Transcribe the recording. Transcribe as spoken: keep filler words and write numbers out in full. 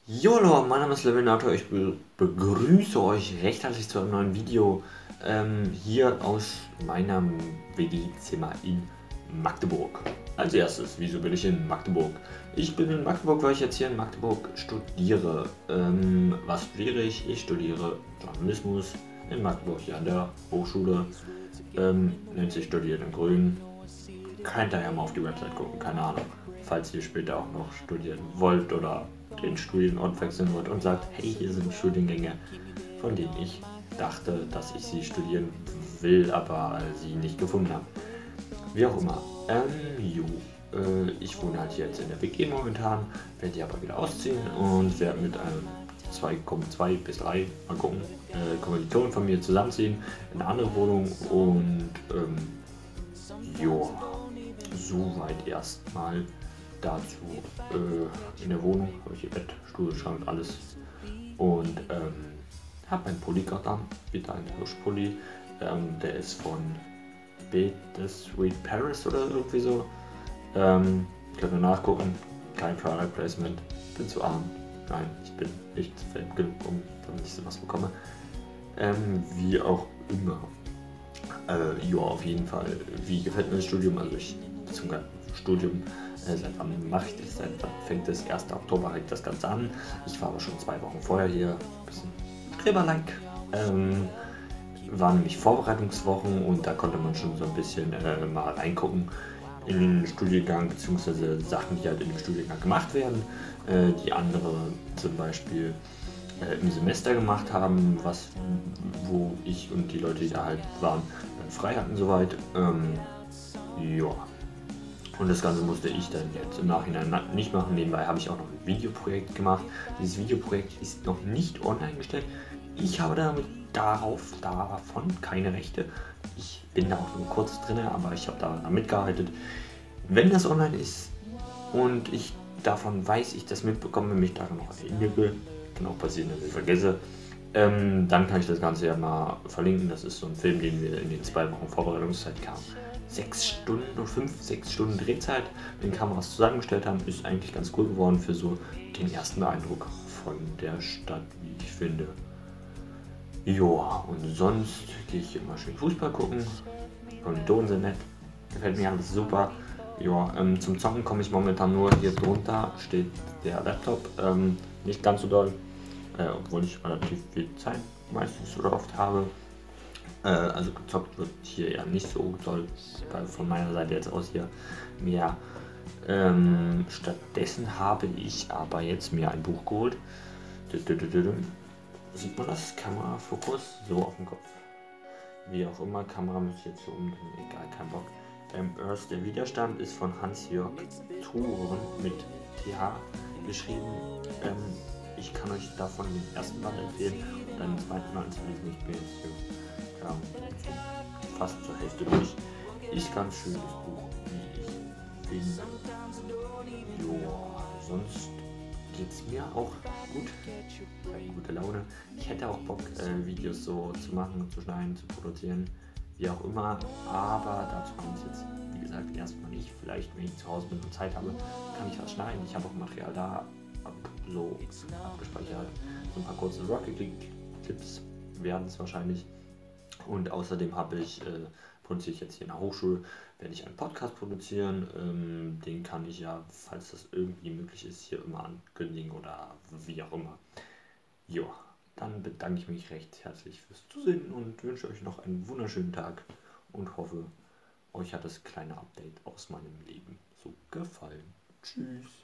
Jo, hallo, mein Name ist Levenator, ich be begrüße euch recht herzlich zu einem neuen Video ähm, hier aus meinem W G-Zimmer in Magdeburg. Als erstes, wieso bin ich in Magdeburg? Ich bin in Magdeburg, weil ich jetzt hier in Magdeburg studiere. Ähm, was studiere ich? Ich studiere Journalismus in Magdeburg hier an der Hochschule. Ähm, nennt sich Studiert in Grün. Könnt ihr ja mal auf die Website gucken, keine Ahnung. Falls ihr später auch noch studieren wollt oder den Studienort wechseln wollt und sagt, hey, hier sind Studiengänge, von denen ich dachte, dass ich sie studieren will, aber sie nicht gefunden habe. Wie auch immer. Ähm, jo, äh, ich wohne halt jetzt in der W G momentan, werde hier aber wieder ausziehen und werde mit einem zwei Komma zwei bis drei, mal gucken, äh, Kommilitonen von mir zusammenziehen in eine andere Wohnung und ähm, jo, soweit erstmal dazu. Äh, in der Wohnung habe ich hier Bett, Stuhl, Schrank, alles. Und ähm, habe einen Pulli gerade an, wieder einen Hirschpulli. Ähm, der ist von Beat Sweet Paris oder irgendwie so. Ähm, könnt ihr nachgucken. Kein Product Placement. Bin zu arm. Nein, ich bin nicht fame genug, um damit ich sowas bekomme. Ähm, wie auch immer. Äh, ja, auf jeden Fall. Wie gefällt mir das Studium? Also ich zum Studium, äh, seit wann mache ich das? Seit wann fängt das? ersten Oktober fängt das Ganze an. Ich war aber schon zwei Wochen vorher hier. Ein bisschen Gräberleik. Ähm, waren nämlich Vorbereitungswochen und da konnte man schon so ein bisschen äh, mal reingucken in den Studiengang bzw. Sachen, die halt in dem Studiengang gemacht werden, äh, die andere zum Beispiel äh, im Semester gemacht haben, was wo ich und die Leute, die da halt waren, dann frei hatten soweit. Ähm, ja. Und das Ganze musste ich dann jetzt im Nachhinein nicht machen. Nebenbei habe ich auch noch ein Videoprojekt gemacht. Dieses Videoprojekt ist noch nicht online gestellt. Ich habe damit darauf, davon keine Rechte. Ich bin da auch nur kurz drin, aber ich habe da mitgearbeitet. Wenn das online ist und ich davon weiß, ich das mitbekomme, mich daran noch erinnere, kann auch passieren, dass ich vergesse, ähm, dann kann ich das Ganze ja mal verlinken. Das ist so ein Film, den wir in den zwei Wochen Vorbereitungszeit kamen. Sechs Stunden oder fünf, sechs Stunden Drehzeit mit den Kameras zusammengestellt haben, ist eigentlich ganz cool geworden für so den ersten Eindruck von der Stadt, wie ich finde. Joa, und sonst gehe ich immer schön Fußball gucken. Kommilitonen sind nett. Gefällt mir alles super. Ja, ähm, zum Zocken komme ich momentan nur hier drunter, steht der Laptop. Ähm, nicht ganz so doll, äh, obwohl ich relativ viel Zeit meistens oder oft habe. Äh, also gezockt wird hier eher nicht so toll, weil von meiner Seite jetzt aus hier mehr. Ähm, stattdessen habe ich aber jetzt mir ein Buch geholt. Sieht man das? Kamerafokus? So auf dem Kopf. Wie auch immer, Kamera muss ich jetzt so umdrehen, egal, kein Bock. Ähm, Earth, der Widerstand ist von Hans-Jörg Thuren mit T H geschrieben. Ähm, ich kann euch davon den ersten Band empfehlen und dann den zweiten Band lesen. Ich bin jetzt so, ja, so fast zur Hälfte durch. Ist ganz schönes Buch, wie ich finde. Joa, sonst geht's mir auch gut. Gute Laune. Ich hätte auch Bock, äh, Videos so zu machen, zu schneiden, zu produzieren, wie auch immer. Aber dazu kommt es jetzt, wie gesagt, erstmal nicht. Vielleicht, wenn ich zu Hause bin und Zeit habe, kann ich was schneiden. Ich habe auch Material da ab, so abgespeichert. So ein paar kurze Rocket League-Tipps werden es wahrscheinlich. Und außerdem habe ich, äh, produziere ich jetzt hier in der Hochschule, werde ich einen Podcast produzieren. Ähm, den kann ich ja, falls das irgendwie möglich ist, hier immer ankündigen oder wie auch immer. Jo, dann bedanke ich mich recht herzlich fürs Zusehen und wünsche euch noch einen wunderschönen Tag und hoffe, euch hat das kleine Update aus meinem Leben so gefallen. Tschüss.